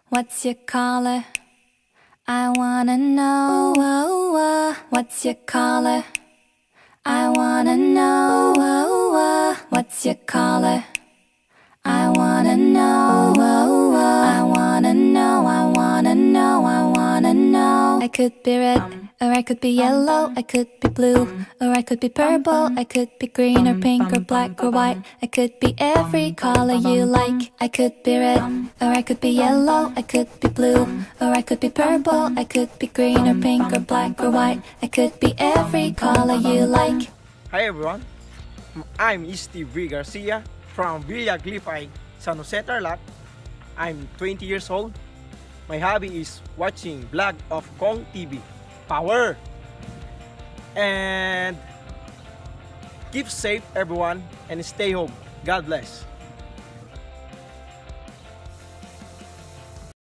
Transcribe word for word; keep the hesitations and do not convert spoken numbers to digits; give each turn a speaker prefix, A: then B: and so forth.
A: What's your color? I wanna know. What's your color? I wanna know. What's your color? I wanna know. I wanna know. I wanna know. I wanna know. I could be red, or I could be yellow. I could be blue, or I could be purple. I could be green or pink or black or white. I could be every color you like. I could be red, or I could be yellow. I could be blue, or I could be purple. I could be green or pink or black or white. I could be every color you like.
B: Hi everyone, I'm Esteve Garcia from Villa Glifay, San Jose, Tarlac. I'm twenty years old. My hobby is watching vlog of Kong T V. Power! And keep safe everyone and stay home. God bless.